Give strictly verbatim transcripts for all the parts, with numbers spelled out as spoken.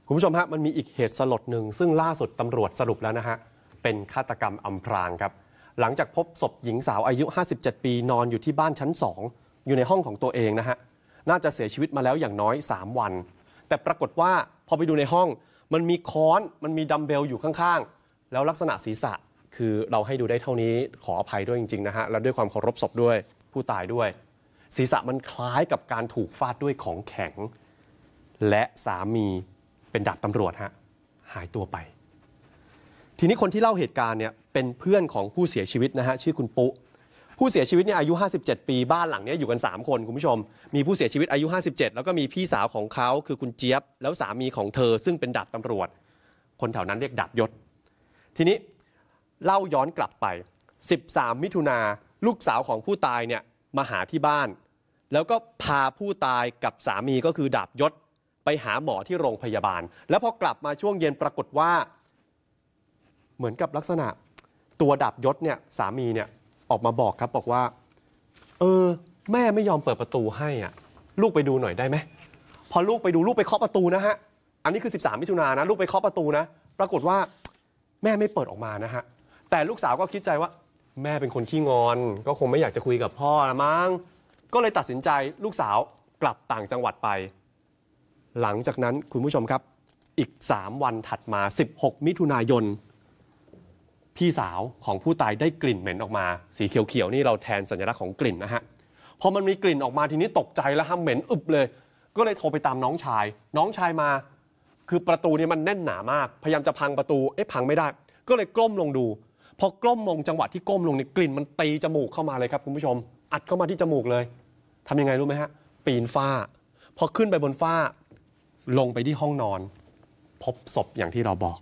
คุณผู้ชมฮะมันมีอีกเหตุสลดหนึ่งซึ่งล่าสุดตำรวจสรุปแล้วนะฮะเป็นฆาตกรรมอำพรางครับหลังจากพบศพหญิงสาวอายุห้าสิบเจ็ดปีนอนอยู่ที่บ้านชั้นสองอยู่ในห้องของตัวเองนะฮะน่าจะเสียชีวิตมาแล้วอย่างน้อยสามวันแต่ปรากฏว่าพอไปดูในห้องมันมีค้อนมันมีดัมเบลอยู่ข้างๆแล้วลักษณะศีรษะคือเราให้ดูได้เท่านี้ขออภัยด้วยจริงๆนะฮะและด้วยความเคารพศพด้วยผู้ตายด้วยศีรษะมันคล้ายกับการถูกฟาดด้วยของแข็งและสามีเป็นดาบตำรวจฮะหายตัวไปทีนี้คนที่เล่าเหตุการณ์เนี่ยเป็นเพื่อนของผู้เสียชีวิตนะฮะชื่อคุณปุ๊ผู้เสียชีวิตเนี่ยอายุห้าสิบเจ็ดปีบ้านหลังนี้อยู่กันสามคนคุณผู้ชมมีผู้เสียชีวิตอายุห้าสิบเจ็ดแล้วก็มีพี่สาวของเขาคือคุณเจี๊ยบแล้วสามีของเธอซึ่งเป็นดาบตำรวจคนแถวนั้นเรียกดาบยศทีนี้เล่าย้อนกลับไปสิบสามมิถุนาลูกสาวของผู้ตายเนี่ยมาหาที่บ้านแล้วก็พาผู้ตายกับสามีก็คือดาบยศไปหาหมอที่โรงพยาบาลแล้วพอกลับมาช่วงเย็นปรากฏว่าเหมือนกับลักษณะตัวดาบยศเนี่ยสามีเนี่ยออกมาบอกครับบอกว่าเออแม่ไม่ยอมเปิดประตูให้อ่ะลูกไปดูหน่อยได้ไหมพอลูกไปดูลูกไปเคาะประตูนะฮะอันนี้คือสิบสามมิถุนายนนะลูกไปเคาะประตูนะปรากฏว่าแม่ไม่เปิดออกมานะฮะแต่ลูกสาวก็คิดใจว่าแม่เป็นคนขี้งอนก็คงไม่อยากจะคุยกับพ่อละมั้งก็เลยตัดสินใจลูกสาวกลับต่างจังหวัดไปหลังจากนั้นคุณผู้ชมครับอีกสามวันถัดมาสิบหกมิถุนายนพี่สาวของผู้ตายได้กลิ่นเหม็นออกมาสีเขียวๆนี่เราแทนสัญลักษณ์ของกลิ่นนะฮะพอมันมีกลิ่นออกมาทีนี้ตกใจแล้วฮะเหม็นอึบเลยก็เลยโทรไปตามน้องชายน้องชายมาคือประตูนี่มันแน่นหนามากพยายามจะพังประตูเอ๊ะพังไม่ได้ก็เลยกล้มลงดูพอกล้มลงจังหวะที่ก้มลงนี่กลิ่นมันตีจมูกเข้ามาเลยครับคุณผู้ชมอัดเข้ามาที่จมูกเลยทำยังไงรู้ไหมฮะปีนฝ้าพอขึ้นไปบนฝ้าลงไปที่ห้องนอนพบศพอย่างที่เราบอก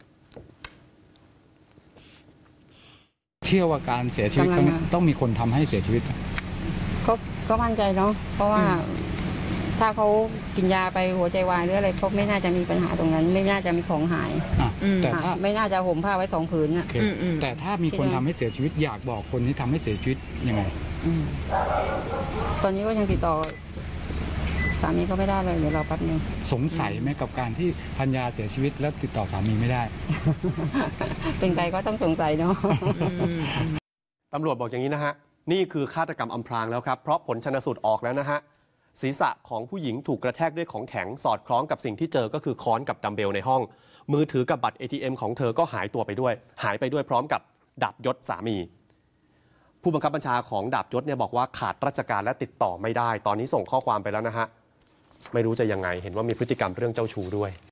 เชื่อว่าการเสียชีวิตต้องมีคนทำให้เสียชีวิตก็ก็มั่นใจเนาะเพราะว่าถ้าเขากินยาไปหัวใจวายหรืออะไรก็ไม่น่าจะมีปัญหาตรงนั้นไม่น่าจะมีของหายแต่ถ้าไม่น่าจะห่มผ้าไว้สองผืนอ่ะแต่ถ้ามีคนทำให้เสียชีวิตอยากบอกคนที่ทำให้เสียชีวิตยังไงตอนนี้ก็ยังติดต่อสามีก็ไม่ได้เลยเดี๋ยวรอแป๊บนึงสงสัยไหมกับการที่ภรรยาเสียชีวิตแล้วติดต่อสามีไม่ได้เป็นใครก็ต้องสงสัยเนาะตำรวจบอกอย่างนี้นะฮะนี่คือฆาตกรรมอำพรางแล้วครับเพราะผลชันสูตรออกแล้วนะฮะศีรษะของผู้หญิงถูกกระแทกด้วยของแข็งสอดคล้องกับสิ่งที่เจอก็คือค้อนกับดัมเบลในห้องมือถือกับบัตร เอ ที เอ็ม ของเธอก็หายตัวไปด้วยหายไปด้วยพร้อมกับดาบยศสามีผู้บังคับบัญชาของดาบยศเนี่ยบอกว่าขาดราชการและติดต่อไม่ได้ตอนนี้ส่งข้อความไปแล้วนะฮะไม่รู้จะยังไงเห็นว่ามีพฤติกรรมเรื่องเจ้าชู้ด้วย